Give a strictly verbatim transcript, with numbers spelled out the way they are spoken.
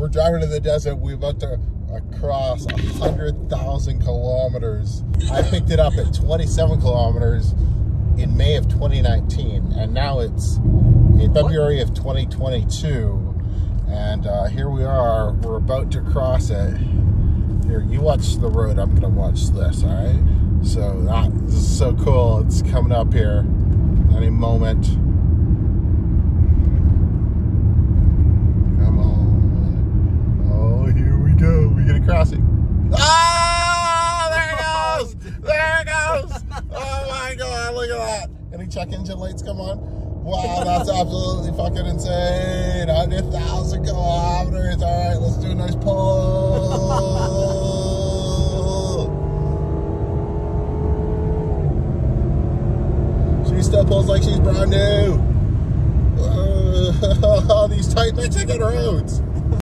driving in the desert. We're about to cross one hundred thousand kilometers. I picked it up at twenty-seven kilometers in May of twenty nineteen, and now it's in February of twenty twenty-two, and uh, here we are. We're about to cross it. Here, you watch the road. I'm gonna watch this. All right. So that, this is so cool. It's coming up here any moment. Come on. Oh, here we go. We get a crossing. Ah, there it goes. There it goes. Oh my God, look at that. Any check engine lights come on? Wow, that's absolutely fucking insane. one hundred thousand kilometers. All right, let's do a nice pull. She still pulls like she's brand new. Uh, these tight Mexican roads.